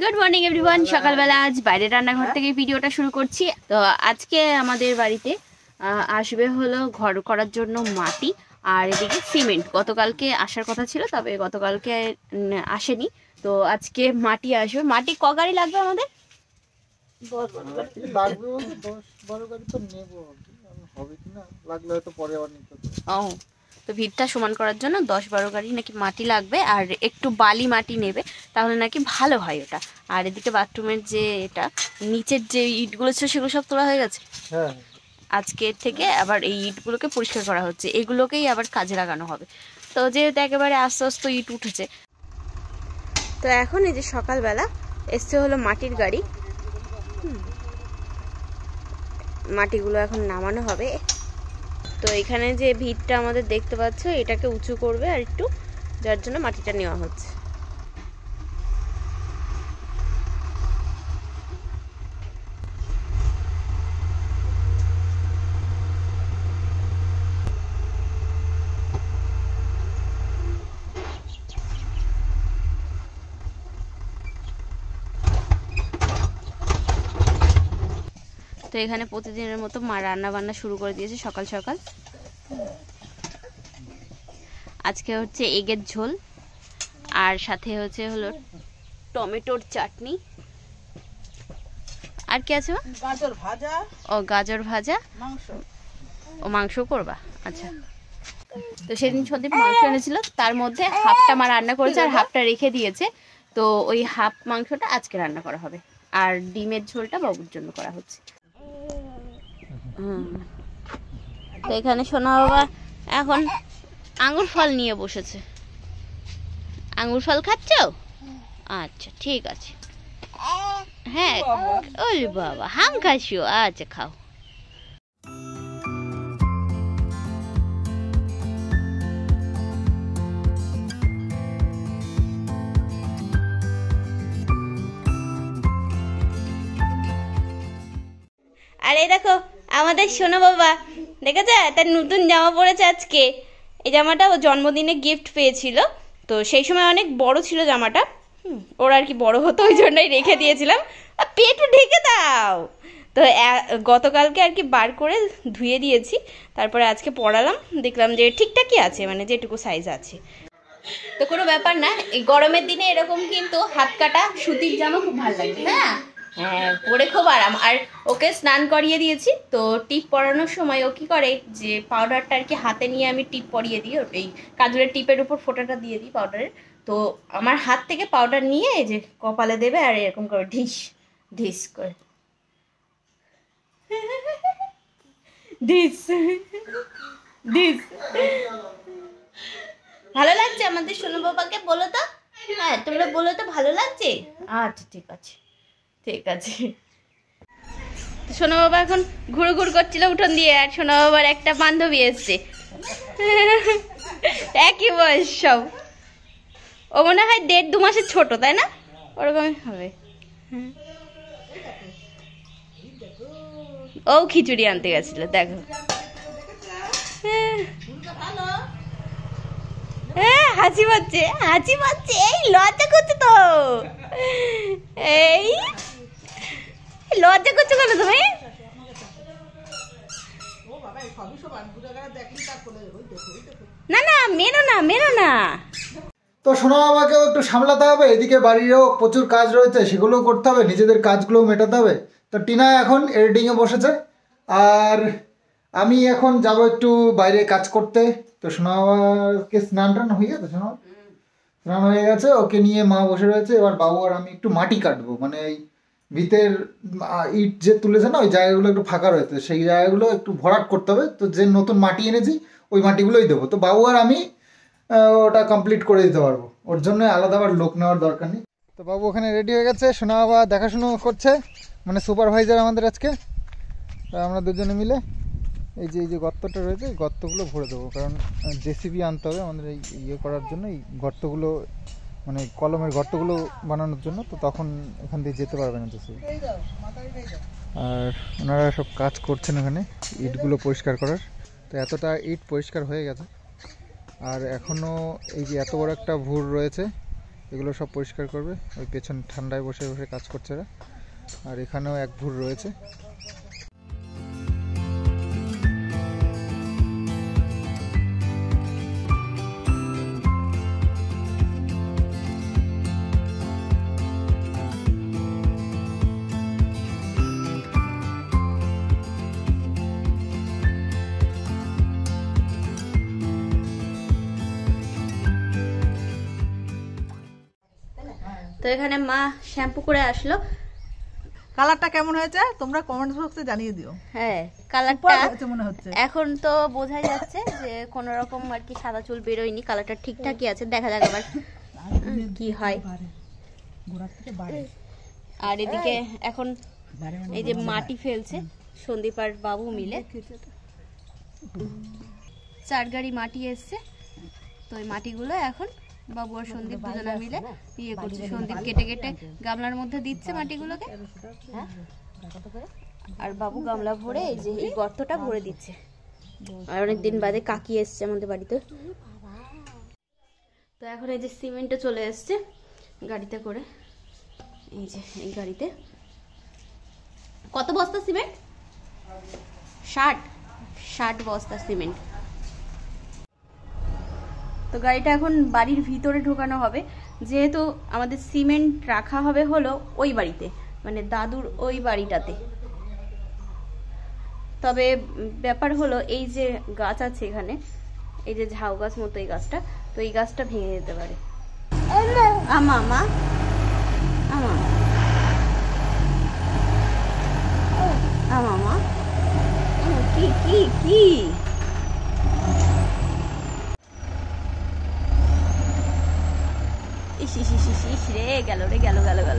Good morning everyone. সকালবেলা আজ বাইরে রান্নাঘর থেকে ভিডিওটা শুরু করছি। তো আজকে আমাদের বাড়িতে আসবে হলো ঘর করার জন্য মাটি আর এদিকে সিমেন্ট। গতকালকে আসার কথা ছিল, তবে গতকালকে আসেনি। তো আজকে মাটি আসবে। মাটি ক গাড়ি লাগবে আমাদের? 10-12 গাড়ি তো নেব, হবে কিনা লাগলে হয়তো পরে আবার নিতে হবে। ও, তো ভিড়টা সমান করার জন্য 10-12 গাড়ি নাকি মাটি লাগবে, আর একটু বালি মাটি নেবে, তাহলে নাকি ভালো হয় ওটা। আর এদিকে বাথরুমের যে এটা নিচের যে ইটগুলো ছিল সেগুলো সব তোলা হয়ে গেছে। হ্যাঁ, আজকে থেকে আবার এই ইটগুলোকে পরিষ্কার করা হচ্ছে, এগুলোকেই আবার কাজে লাগানো হবে। তো যেহেতু একেবারে আস্তে আস্তে ইট উঠেছে, তো এখন এই যে সকালবেলা এসছে হলো মাটির গাড়ি। মাটিগুলো এখন নামানো হবে। তো এখানে যে ভিতটা আমাদের দেখতে পাচ্ছ, এটাকে উঁচু করবে আর একটু, যার জন্য মাটিটা নেওয়া হচ্ছে। তো এখানে প্রতিদিনের মতো মা রান্না বান্না শুরু করে দিয়েছে সকাল সকাল। আজকে হচ্ছে এগের ঝোল, আর সাথে হচ্ছে হলো টমেটোর চাটনি। আর কি আছে? গাজর ভাজা। ও, গাজর ভাজা, মাংস। ও, মাংস করবা? আচ্ছা। তো সেদিন সন্দীপ মাংস এনেছিল, তার মধ্যে হাফটা মা রান্না করেছে আর হাফটা রেখে দিয়েছে। তো ওই হাফ মাংসটা আজকে রান্না করা হবে, আর ডিমের ঝোলটা বাবুর জন্য করা হচ্ছে। তো এখানে সোনা বাবা এখন আঙ্গুর ফল নিয়ে বসেছে। আঙ্গুর ফল খাচ্ছ? আচ্ছা, ঠিক আছে। হ্যাঁ, ওলে বাবা, হাম খাসিও? আচ্ছা, খাও। আর এই দেখো আমাদের সোনা বাবা, দেখেছে তার নতুন জামা পরেছে আজকে। এই জামাটা ও জন্মদিনে গিফট পেয়েছিল, তো সেই সময় অনেক বড় ছিল জামাটা। ওর আর কি বড় হতো, ওই জন্যই রেখে দিয়েছিলাম। পেটও ঢেকে দাও। তো গতকালকে আর কি বার করে ধুয়ে দিয়েছি, তারপরে আজকে পরালাম, দেখলাম যে ঠিকঠাকই আছে, মানে যেটুকু সাইজ আছে। তো কোনো ব্যাপার না, এই গরমের দিনে এরকম কিন্তু হাত কাটা সুতির জামা খুব ভালো লাগবে, হ্যাঁ হ্যাঁ, পরে খুব আরাম। আর ওকে স্নান করিয়ে দিয়েছি, তো টিপ পরানোর সময় ও কি করে যে পাউডারটা আর কি হাতে নিয়ে আমি টিপ পরিয়ে দিই, এই কাজলের টিপের উপর ফোঁটাটা দিয়ে দিই পাউডারের। তো আমার হাত থেকে পাউডার নিয়ে এই যে কপালে দেবে, আর এরকম করে ঢিস ঢিস করে ঢিস ঢিস। ভালো লাগছে আমাদের সোনু বাবাকে? বলো তো, হ্যাঁ তোমরা বলো তো ভালো লাগছে? আচ্ছা, ঠিক আছে ঠিক আছে। সোনা বাবা এখন ঘুরু ঘুর করছিল উঠোন দিয়ে, আর সোনা বাবার একটা বান্ধবী এসছে, একই বয়স সব। ও মনে হয় 1.5-2 মাসের ছোট, তাই না? ওরকমই হবে। ও খিচুড়ি আনতে গেছিল, দেখো। হ্যাঁ, হাসি পাচ্ছে হাসি পাচ্ছে। এই লজ্জা করছে তো, এই লজ্জা করছো কেন তুমি? না না, মেরো না মেরো না। তো সোনা বাবাকেও একটু সামলাতে হবে, এদিকে বাড়িরও প্রচুর কাজ রয়েছে, সেগুলোও করতে হবে, নিজেদের কাজগুলোও মেটাতে হবে। তো টিনা এখন এডিটিংয়ে বসেছে, আর আমি এখন যাব একটু বাইরে কাজ করতে। তো সোনা বাবাকে স্নান টান হয়ে গেছে, স্নান হয়ে গেছে, ওকে নিয়ে মা বসে রয়েছে। এবার বাবু আর আমি একটু মাটি কাটবো, মানে এই ভিতের ইট যে তুলেছে না, ওই জায়গাগুলো একটু ফাঁকা রয়েছে, সেই জায়গাগুলো একটু ভরাট করতে হবে। তো যে নতুন মাটি এনেছি ওই মাটিগুলোই দেবো। তো বাবু আর আমি ওটা কমপ্লিট করে দিতে পারবো, ওর জন্য আলাদা আবার লোক নেওয়ার দরকার নেই। তো বাবু ওখানে রেডি হয়ে গেছে, সোনা বাবা দেখাশুনো করছে, মানে সুপারভাইজার আমাদের আজকে। আমরা দুজনে মিলে এই যে গর্তটা রয়েছে, এই গর্তগুলো ভরে দেবো, কারণ জেসিবি আনতে হবে আমাদের এই ইয়ে করার জন্য, এই গর্তগুলো মানে কলমের গর্তগুলো বানানোর জন্য। তো তখন এখান দিয়ে যেতে পারবে না জেসিবি। আর ওনারা সব কাজ করছেন ওখানে ইটগুলো পরিষ্কার করার। তো এতটা ইট পরিষ্কার হয়ে গেছে, আর এখনও এই যে এত বড় একটা ভুর রয়েছে, এগুলো সব পরিষ্কার করবে। ওই পেছন ঠান্ডায় বসে বসে কাজ করছে এরা। আর এখানেও এক ভুর রয়েছে। তো এখানে মা শ্যাম্পু করে আসলো। কালারটা কেমন হয়েছে তোমরা কমেন্ট বক্সে জানিয়ে দিও। হ্যাঁ কালারটা মনে হচ্ছে এখন তো বোঝাই যাচ্ছে যে কোনো রকম আর কি সাদা চুল বেরোয়নি, কালারটা ঠিকঠাকই আছে। দেখা যাক আবার কি হয়। আর এদিকে এখন এই যে মাটি ফেলছে সন্দীপ আর বাবু মিলে, 4 গাড়ি মাটি এসছে। তো ওই মাটিগুলো এখন বাবু আর সন্দীপ দুজনে মিলে ইয়ে করছে। সন্দীপ কেটে কেটে গামলার মধ্যে দিচ্ছে মাটিগুলোকে, আর বাবু গামলা ভরে এই যে এই গর্তটা ভরে দিচ্ছে। আর অনেকদিন বাদে কাকি এসছে আমাদের বাড়িতে। তো এখন এই যে সিমেন্টে চলে এসছে গাড়িতে করে। এই যে এই গাড়িতে কত বস্তা সিমেন্ট? 60 বস্তা সিমেন্ট। তো গাড়িটা এখন বাড়ির ভিতরে ঢোকানো হবে, যেহেতু আমাদের সিমেন্ট রাখা হবে হলো ওই বাড়িতে, মানে দাদুর ওই বাড়িটাতে। তবে ব্যাপার হলো এই যে গাছ আছে এখানে, এই যে ঝাউ গাছ মতো এই গাছটা, তো এই গাছটা ভেঙে যেতে পারে। আমা আমা আমা আমা আমা কি কি কি ইস ইস ইস ইস ইস রে, গেল রে, গেল গেল গেল।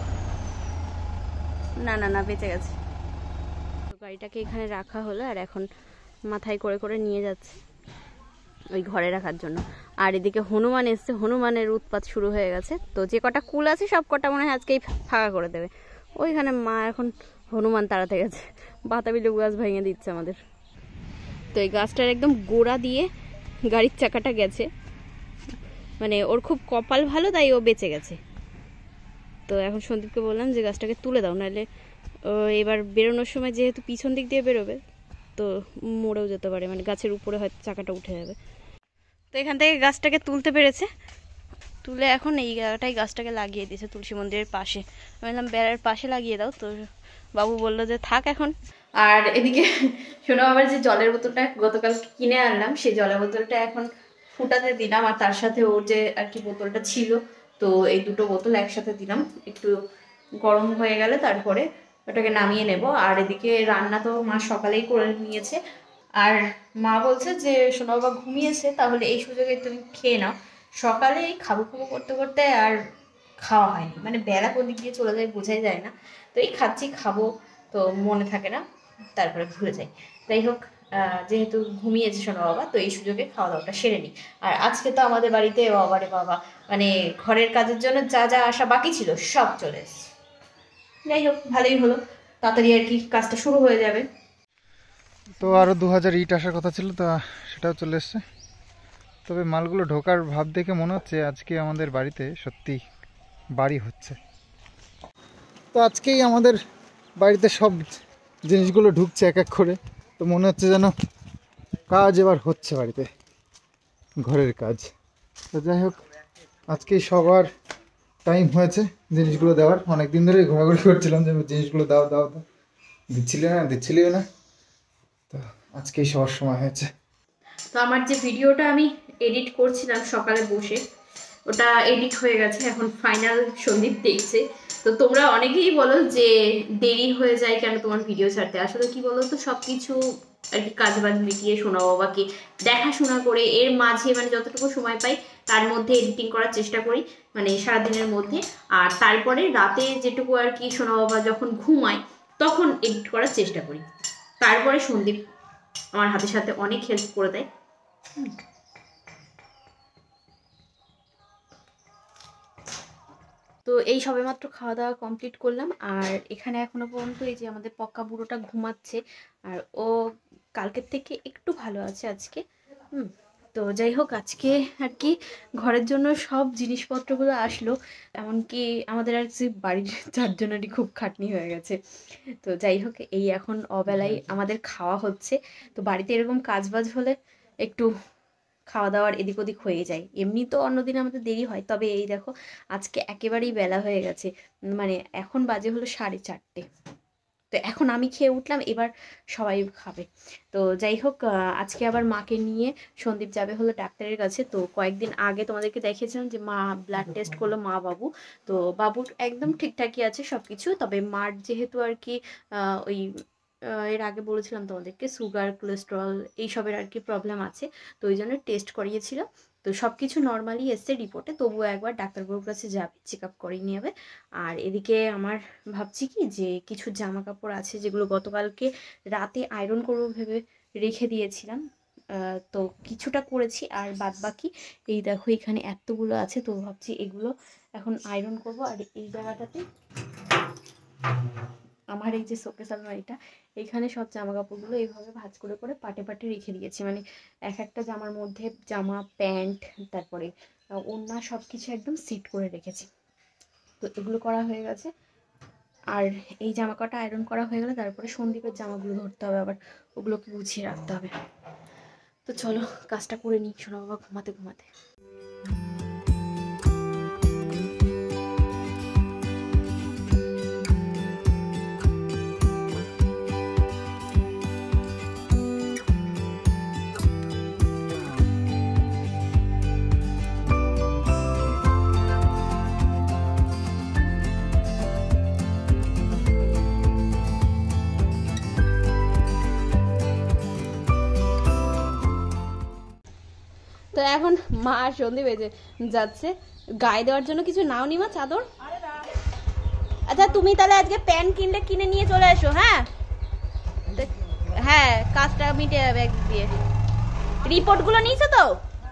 না না না, বেঁচে গেছে। তো গাড়িটাকে এখানে রাখা হলো, আর এখন মাথায় করে করে নিয়ে যাচ্ছে ওই ঘরে রাখার জন্য। আর এদিকে হনুমান এসছে, হনুমানের উৎপাত শুরু হয়ে গেছে। তো যে কটা কুল আছে সব কটা মনে হয় আজকেই ফাঁকা করে দেবে। ওইখানে মা এখন হনুমান তাড়াতে গেছে, বাতাবি লেবু গাছ ভেঙে দিচ্ছে আমাদের। তো এই গাছটার একদম গোড়া দিয়ে গাড়ির চাকাটা গেছে, মানে ওর খুব কপাল ভালো তাই ও বেঁচে গেছে। তো এখন সন্দীপকে বললাম যে গাছটাকে তুলে দাও, নাহলে এবার বেরোনোর সময় যেহেতু পিছন দিক দিয়ে বেরোবে তো মরেও যেতে পারে, মানে গাছের উপরে হয়তো চাকাটা উঠে যাবে। তো এখান থেকে গাছটাকে তুলতে পেরেছে, তুলে এখন এই জায়গাটাই গাছটাকে লাগিয়ে দিয়েছে তুলসী মন্দিরের পাশে। আমি বললাম বেড়ার পাশে লাগিয়ে দাও, তো বাবু বললো যে থাক এখন। আর এদিকে শোনো, আবার যে জলের বোতলটা গতকাল কিনে আনলাম সেই জলের বোতলটা এখন ফুটাতে দিলাম, আর তার সাথে ওর যে আর কি বোতলটা ছিল, তো এই দুটো বোতল একসাথে দিলাম। একটু গরম হয়ে গেলে তারপরে ওটাকে নামিয়ে নেব। আর এদিকে রান্না তো মা সকালেই করে নিয়েছে, আর মা বলছে যে সোনা বাবা ঘুমিয়েছে, তাহলে এই সুযোগে তুমি খেয়ে নাও। সকালে এই খাবো খাবো করতে করতে আর খাওয়া হয়নি, মানে বেলা কোন দিক দিয়ে চলে যায় বোঝাই যায় না। তো এই খাচ্ছি খাবো তো মনে থাকে না, তারপরে ভুলে যাই। যাই হোক, যেহেতু ঘুমিয়েছে সোনা বাবা, তো এই সুযোগে খাওয়া দাওয়াটা সেরে নিই। আর আজকে তো আমাদের বাড়িতে বাবা রে বাবা, মানে ঘরের কাজের জন্য যা যা আসা বাকি ছিল সব চলে এসেছে। যাই হোক, ভালোই হলো, তাড়াতাড়ি আর কি কাজটা শুরু হয়ে যাবে। তো আরও 2000 ইট আসার কথা ছিল, তা সেটাও চলে এসছে। তবে মালগুলো ঢোকার ভাব দেখে মনে হচ্ছে আজকে আমাদের বাড়িতে সত্যি বাড়ি হচ্ছে। তো আজকেই আমাদের বাড়িতে সব জিনিসগুলো ঢুকছে এক এক করে, তো মনে হচ্ছে যেন কাজ এবার হচ্ছে বাড়িতে, ঘরের কাজ। তো যাই হোক, আজকেই সবার টাইম হয়েছে জিনিসগুলো দেওয়ার। অনেক দিন ধরেই ঘোরাঘুরি করছিলাম যে জিনিসগুলো দাও দাও দাও, দিচ্ছিলিও না। তো আজকেই সবার সময় হয়েছে। তো আমার যে ভিডিওটা আমি এডিট করছিলাম সকালে বসে, ওটা এডিট হয়ে গেছে, এখন ফাইনাল সন্দীপ দেখছে। তো তোমরা অনেকেই বলো যে দেরি হয়ে যায় কেন তোমার ভিডিও ছাড়তে। আসলে কি বলো তো, সব কিছু আর কি কাজ বাজ মিটিয়ে সোনা বাবাকে দেখাশোনা করে এর মাঝে মানে যতটুকু সময় পাই তার মধ্যে এডিটিং করার চেষ্টা করি, মানে সারাদিনের মধ্যে। আর তারপরে রাতে যেটুকু আর কি সোনা বাবা যখন ঘুমায় তখন এডিট করার চেষ্টা করি। তারপরে সন্দীপ আমার হাতের সাথে অনেক হেল্প করে দেয়। তো এই সবেমাত্র খাওয়া দাওয়া কমপ্লিট করলাম, আর এখানে এখনো পর্যন্ত এই যে আমাদের পক্কা বুড়োটা ঘুমাচ্ছে, আর ও কালকের থেকে একটু ভালো আছে আজকে। তো যাই হোক আজকে আর কি ঘরের জন্য সব জিনিসপত্রগুলো আসলো, এমনকি আমাদের আর কি বাড়ির চারজনেরই খুব খাটনি হয়ে গেছে। তো যাই হোক এই এখন অবেলায় আমাদের খাওয়া হচ্ছে। তো বাড়িতে এরকম কাজবাজ হলে একটু খাওয়া দাওয়ার এদিক ওদিক হয়ে যায়, এমনি তো অন্যদিন আমাদের দেরি হয়, তবে এই দেখো আজকে একেবারেই বেলা হয়ে গেছে, মানে এখন বাজে হলো 4:30। তো এখন আমি খেয়ে উঠলাম, এবার সবাই খাবে। তো যাই হোক আজকে আবার মাকে নিয়ে সন্দীপ যাবে হলো ডাক্তারের কাছে। তো কয়েকদিন আগে তোমাদেরকে দেখিয়েছিলাম যে মা ব্লাড টেস্ট করলো, মা বাবু। তো বাবুর একদম ঠিকঠাকই আছে সব কিছু, তবে মার যেহেতু আর কি ওই এর আগে বলেছিলাম তোমাদেরকে সুগার কোলেস্ট্রল এইসবের আর কি প্রবলেম আছে, তো ওই জন্য টেস্ট করিয়েছিল। তো সব কিছু নর্মালি এসছে রিপোর্টে, তবুও একবার ডাক্তারবাবুর কাছে যাবে, চেক আপ করিয়ে নিয়ে যাবে। আর এদিকে আমার ভাবছি কি যে কিছু জামা কাপড় আছে যেগুলো গতকালকে রাতে আয়রন করবো ভেবে রেখে দিয়েছিলাম, তো কিছুটা করেছি, আর বাদ বাকি এই দেখো এখানে এতগুলো আছে। তো ভাবছি এগুলো এখন আয়রন করব। আর এই জায়গাটাতে আমার এই যে শোকেস আলমারিটা, এইখানে সব জামা কাপড়গুলো এইভাবে ভাঁজ করে করে পাটে পাটে রেখে দিয়েছি, মানে এক একটা জামার মধ্যে জামা প্যান্ট তারপরে ওড়না সব কিছু একদম সেট করে রেখেছি। তো এগুলো করা হয়ে গেছে, আর এই জামা কটা আয়রন করা হয়ে গেলে তারপরে সন্দীপের জামাগুলো ধরতে হবে, আবার ওগুলোকে গুছিয়ে রাখতে হবে। তো চলো কাজটা করে নিই, শোনো বাবা ঘুমাতে ঘুমাতে। তো এখন মা আর সন্দীপ বেজে যাচ্ছে গায়ে দেওয়ার জন্য কিছু নাও নি মা, চাদর? আচ্ছা তুমি তাহলে আজকে প্যান্ট কিনলে কিনে নিয়ে চলে এসো। হ্যাঁ হ্যাঁ কাজটা মিটে যাবে একদিক দিয়ে। রিপোর্টগুলো নিয়েছো তো?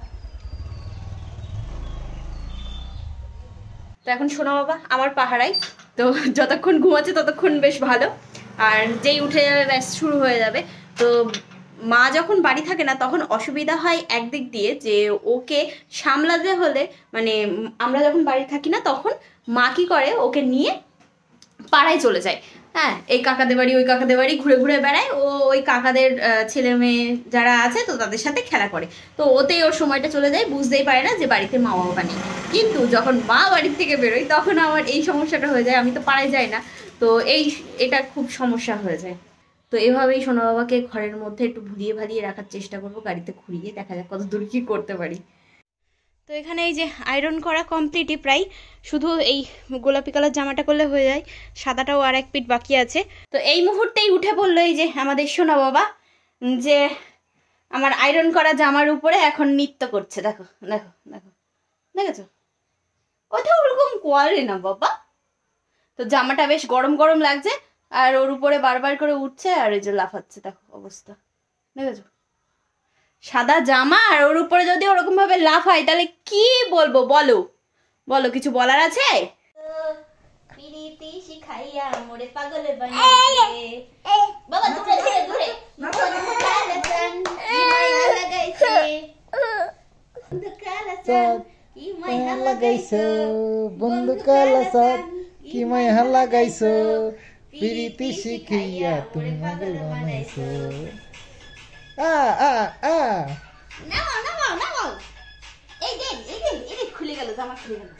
তো এখন শোনো বাবা আমার পাহারাই, তো যতক্ষণ ঘুমাচ্ছে ততক্ষণ বেশ ভালো, আর যেই উঠে যাবে ব্যাস শুরু হয়ে যাবে। তো মা যখন বাড়ি থাকে না তখন অসুবিধা হয় একদিক দিয়ে, যে ওকে সামলাতে হলে, মানে আমরা যখন বাড়ি থাকি না তখন মা কি করে ওকে নিয়ে পাড়ায় চলে যায়। হ্যাঁ এই কাকাদের বাড়ি ওই কাকাদের বাড়ি ঘুরে ঘুরে বেড়ায়, ও ওই কাকাদের ছেলে মেয়ে যারা আছে তো তাদের সাথে খেলা করে, তো ওতেই ওর সময়টা চলে যায়, বুঝতেই পারে না যে বাড়িতে মা বাবা নেই। কিন্তু যখন মা বাড়ির থেকে বেরোয় তখন আমার এই সমস্যাটা হয়ে যায়, আমি তো পাড়ায় যাই না, তো এটা খুব সমস্যা হয়ে যায়। তো এভাবেই সোনা বাবাকে ঘরের মধ্যে একটু ভুলিয়ে ভালিয়ে রাখার চেষ্টা করবো, গাড়িতে ঘুরিয়ে দেখা যাক কত দূর কি করতে পারি। তো এখানে এই যে আয়রন করা কমপ্লিটই প্রায়, শুধু এই গোলাপি কালার জামাটা করলে হয়ে যায়, সাদাটাও আর এক পিঠ বাকি আছে। তো এই মুহূর্তেই উঠে পড়লো এই যে আমাদের সোনা বাবা, যে আমার আয়রন করা জামার উপরে এখন নৃত্য করছে। দেখো দেখো দেখো, দেখেছো? কোথাও ওরকম করে না বাবা। তো জামাটা বেশ গরম গরম লাগছে, আর ওর উপরে বারবার করে উঠছে, আর এই যে লাফাচ্ছে, দেখো অবস্থা দেখেছো? সাদা জামা আর ওর উপরে যদি ওরকম ভাবে লাফায় তাহলে কি বলবো, বলো বলো, কিছু বলার আছে? বাবা দূরে দূরে দূরে, বন্ধু কালাসাদ কি মায়া লাগাইছো, প্রীতি শিখাইয়া তুমি পাগল বানাইছো। নামাও নামাও নামাও, এই দেখ এই দেখ এই দেখ খুলে গেল, জামা খুলে গেল।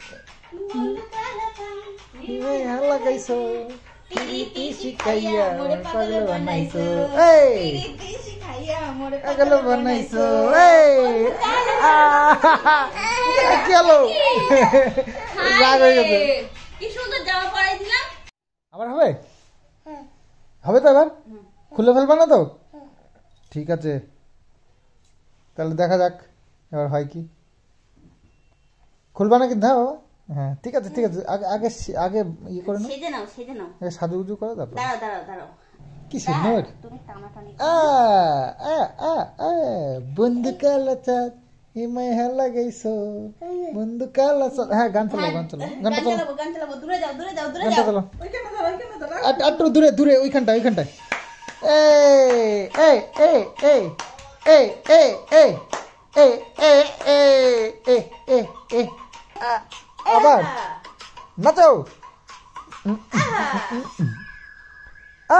কি মায়া লাগাইছো, প্রীতি শিখাইয়া পাগল বানাইছো, প্রীতি শিখাইয়া মোরে পাগল বানাইছো। চলো রাগ হয়ে গেছে। কি সুন্দর জামা পরাই দিলাম। আবার হবে? হবে তো এবার? খুলে ফেলবা না তো? ঠিক আছে তাহলে দেখা যাক এবার হয় কি। খুলবা নাকি? দাও বাবা। হ্যাঁ ঠিক আছে ঠিক আছে, আগে আগে আগে ইয়ে করে নাও, সেজে নাও সেজে নাও, আগে সাজুগুজু করো তারপর। দাঁড়াও দাঁড়াও দাঁড়াও, কি সুন্দর। তুমি টানাটানি বন্ধু কালা চাঁদ হিমায় লাগাইছো, বন্ধু কালা চাঁদ। হ্যাঁ গান চালাও গান চালাও, গানটা চালাও, গান চালাবো, দূরে যাও দূরে যাও দূরে গানটা যাও। চালাও, একটু দূরে দূরে, ওইখানটায় ওইখানটায়। এই এই এই এই এই এই এ এ এ এ এ এ আবার নাচো আ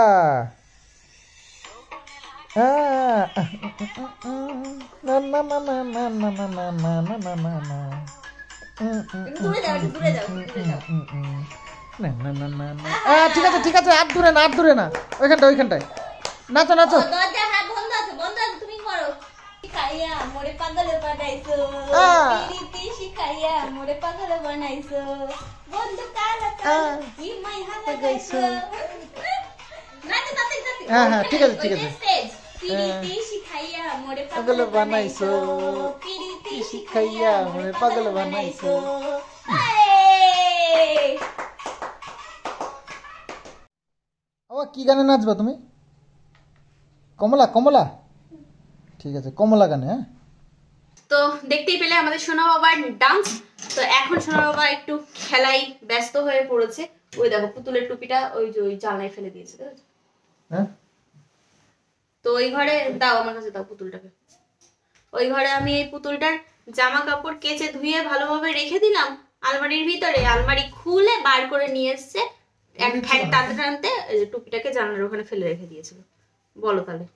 না না না না না না না না না না না না না দূরে যাও, দূরে যাও, দূরে যাও। না না না না না ঠিক আছে আর দূরে না ওইখানটায় নাচো নাচো দরজা হ্যাঁ বন্ধ আছে, তুমি করো। শিখাইয়া মোরে পাগল বানাইছো, পিরিতি শিখাইয়া মোরে পাগল বানাইছো, বন্ধু কালা কালা কি মাই হালা গাইছো। নাচো নাচো নাচো। হ্যাঁ ঠিক আছে স্টেজ পিরিতি শিখাইয়া মোরে পাগল বানাইছো, পিরিতি শিখাইয়া মোরে পাগল বানাইছো। কি গানে নাচবা তুমি? কমলা ঠিক আছে, কমলা গানে। হ্যাঁ, তো দেখতেই পেলে আমাদের সোনা বাবার ডান্স। তো এখন সোনা বাবা একটু খেলাই ব্যস্ত হয়ে পড়েছে। ওই দেখো পুতুলের টুপিটা ওই জানলায় ফেলে দিয়েছে, দেখেছো? হ্যাঁ, তো ওই ঘরে দাও, আমার কাছে দাও পুতুলটাকে। ওই ঘরে আমি এই পুতুলটার জামা কাপড় কেচে ধুয়ে ভালোভাবে রেখে দিলাম আলমারির ভিতরে। আলমারি খুলে বার করে নিয়ে এসছে, এক ঠ্যাং টানতে টুপিটাকে জানলার ওখানে ফেলে রেখে দিয়েছিল। বলো তাহলে,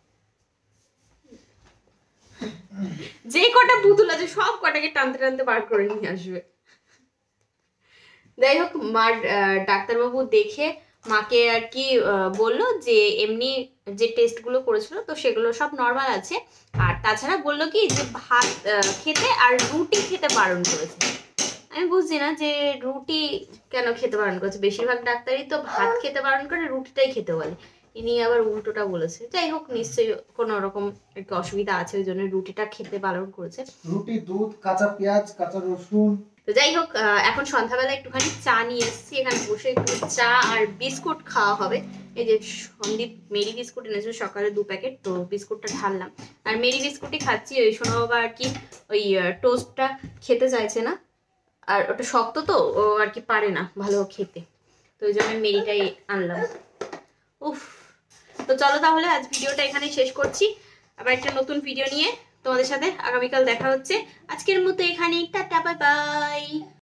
যে কটা পুতুল আছে সব কটাকে টানতে বার করে নিয়ে আসবে। যাই হোক, মার ডাক্তারবাবু দেখে মাকে আর কি বললো যে এমনি যে টেস্টগুলো করেছিল তো সেগুলো সব নর্মাল আছে। আর তাছাড়া বললো কি যে ভাত খেতে আর রুটি খেতে বারণ করেছে। আমি বুঝছি না যে রুটি কেন খেতে বারণ করেছে। বেশিরভাগ ডাক্তারই তো ভাত খেতে বারণ করে, রুটিটাই খেতে বলে। ইনি আবার উল্টোটা বলেছে। যাই হোক, নিশ্চয়ই কোনো রকম একটু অসুবিধা আছে, ওই জন্য রুটিটা খেতে বারণ করেছে। রুটি, দুধ, কাঁচা পেঁয়াজ, কাঁচা রসুন। তো যাই হোক, এখন সন্ধ্যাবেলা একটুখানি চা নিয়ে এসেছি, এখানে বসে একটু চা আর বিস্কুট খাওয়া হবে। এই যে সন্দীপ মেরি বিস্কুট এনেছিল সকালে 2 প্যাকেট, তো বিস্কুটটা ঢাললাম আর মেরি বিস্কুটই খাচ্ছি। ওই সোনা বাবা আর কি ওই টোস্টটা খেতে চাইছে না, আর ওটা শক্ত তো ও আর কি পারে না ভালো খেতে, তো ওই জন্য মেরিটাই আনলাম। উফ, তো চলো তাহলে আজ ভিডিওটা এখানেই শেষ করছি। আবার একটা নতুন ভিডিও নিয়ে তোমাদের সাথে আগামীকাল দেখা হচ্ছে। আজকের মতো এখানেই, টাটা, বাই বাই।